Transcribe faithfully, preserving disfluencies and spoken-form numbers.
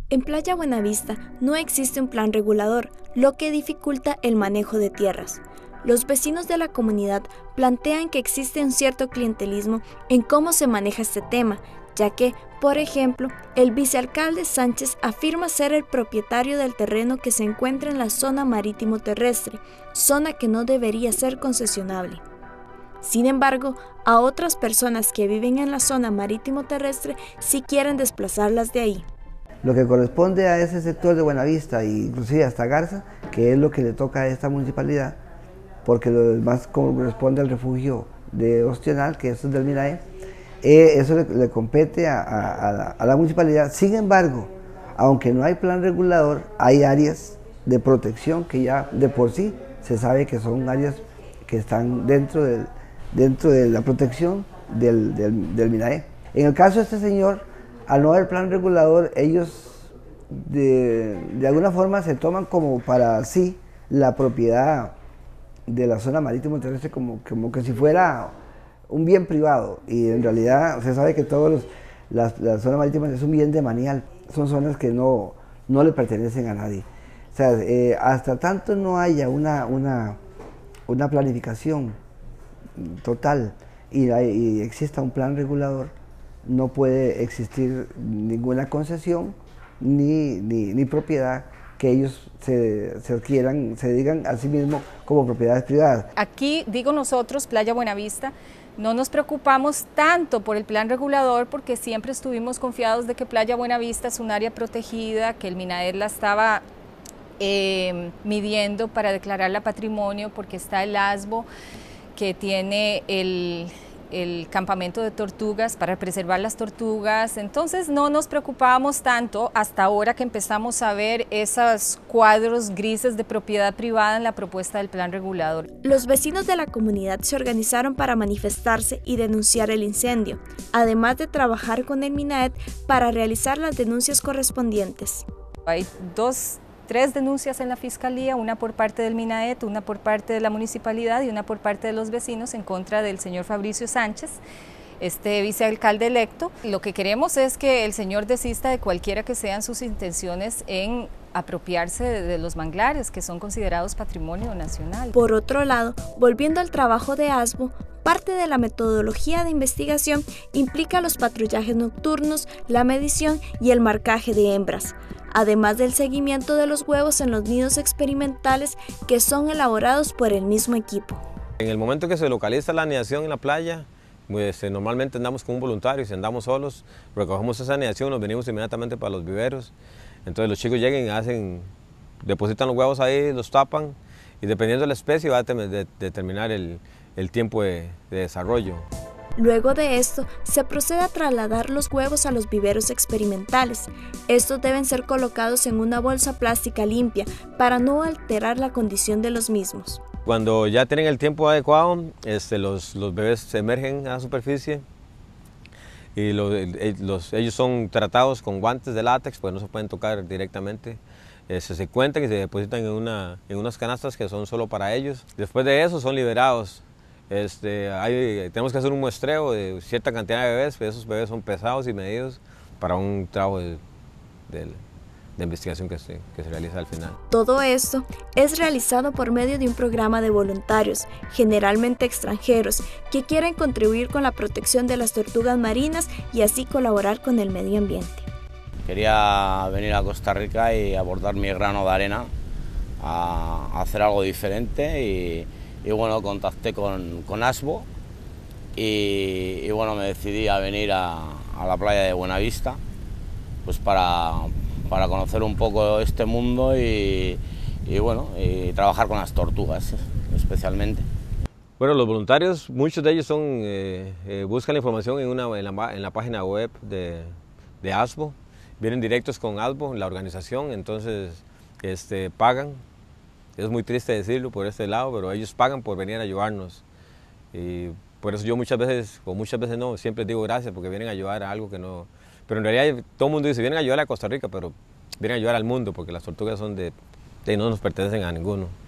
En Playa Buenavista no existe un plan regulador, lo que dificulta el manejo de tierras. Los vecinos de la comunidad plantean que existe un cierto clientelismo en cómo se maneja este tema, ya que, por ejemplo, el vicealcalde Sánchez afirma ser el propietario del terreno que se encuentra en la zona marítimo terrestre, zona que no debería ser concesionable. Sin embargo, a otras personas que viven en la zona marítimo terrestre sí quieren desplazarlas de ahí. Lo que corresponde a ese sector de Buenavista e inclusive hasta Garza, que es lo que le toca a esta municipalidad, porque lo demás corresponde al refugio de Ostional, que eso es del MINAE, eh, eso le, le compete a, a, a, la, a la municipalidad. Sin embargo, aunque no hay plan regulador, hay áreas de protección que ya de por sí se sabe que son áreas que están dentro, del, dentro de la protección del, del, del MINAE. En el caso de este señor, al no haber plan regulador, ellos de, de alguna forma se toman como para sí la propiedad de la zona marítimo terrestre como, como que si fuera un bien privado, y en realidad se sabe que todas los, las, las zonas marítimas es un bien de manial, son zonas que no, no le pertenecen a nadie. O sea, eh, hasta tanto no haya una, una, una planificación total y, y exista un plan regulador, no puede existir ninguna concesión ni, ni, ni propiedad que ellos se, se adquieran, se digan a sí mismos como propiedades privadas. Aquí, digo nosotros, Playa Buenavista, no nos preocupamos tanto por el plan regulador porque siempre estuvimos confiados de que Playa Buenavista es un área protegida, que el MINAER la estaba eh, midiendo para declararla patrimonio, porque está el ASBO, que tiene el... el campamento de tortugas para preservar las tortugas. Entonces no nos preocupábamos tanto hasta ahora que empezamos a ver esos cuadros grises de propiedad privada en la propuesta del plan regulador. Los vecinos de la comunidad se organizaron para manifestarse y denunciar el incendio, además de trabajar con el MINAET para realizar las denuncias correspondientes. Hay dos Tres denuncias en la Fiscalía, una por parte del MINAET, una por parte de la municipalidad y una por parte de los vecinos en contra del señor Fabricio Sánchez, este vicealcalde electo. Lo que queremos es que el señor desista de cualquiera que sean sus intenciones en apropiarse de, de los manglares que son considerados patrimonio nacional. Por otro lado, volviendo al trabajo de ASBO, parte de la metodología de investigación implica los patrullajes nocturnos, la medición y el marcaje de hembras, además del seguimiento de los huevos en los nidos experimentales que son elaborados por el mismo equipo. En el momento que se localiza la anidación en la playa, pues, normalmente andamos con un voluntario, si andamos solos, recogemos esa anidación, nos venimos inmediatamente para los viveros. Entonces los chicos llegan y hacen, depositan los huevos ahí, los tapan, y dependiendo de la especie va a de, determinar el, el tiempo de, de desarrollo. Luego de esto, se procede a trasladar los huevos a los viveros experimentales. Estos deben ser colocados en una bolsa plástica limpia para no alterar la condición de los mismos. Cuando ya tienen el tiempo adecuado, este, los, los bebés se emergen a la superficie y los, los, ellos son tratados con guantes de látex, pues no se pueden tocar directamente. Este, se cuentan y se depositan en, una, en unas canastas que son solo para ellos. Después de eso son liberados. Este, hay, tenemos que hacer un muestreo de cierta cantidad de bebés, esos bebés son pesados y medidos para un trabajo de, de, de investigación que se, que se realiza al final. Todo esto es realizado por medio de un programa de voluntarios, generalmente extranjeros, que quieren contribuir con la protección de las tortugas marinas y así colaborar con el medio ambiente. Quería venir a Costa Rica y aportar mi grano de arena a, a hacer algo diferente y Y bueno, contacté con, con ASBO y, y bueno, me decidí a venir a, a la playa de Buenavista pues para, para conocer un poco este mundo y, y bueno, y trabajar con las tortugas especialmente. Bueno, los voluntarios, muchos de ellos son, eh, eh, buscan la información en, una, en, la, en la página web de, de ASBO, vienen directos con ASBO, la organización, entonces este, pagan. Es muy triste decirlo por este lado, pero ellos pagan por venir a ayudarnos. Y por eso yo muchas veces, o muchas veces no, siempre digo gracias porque vienen a ayudar a algo que no... Pero en realidad todo el mundo dice, vienen a ayudar a Costa Rica, pero vienen a ayudar al mundo porque las tortugas son de... de no nos pertenecen a ninguno.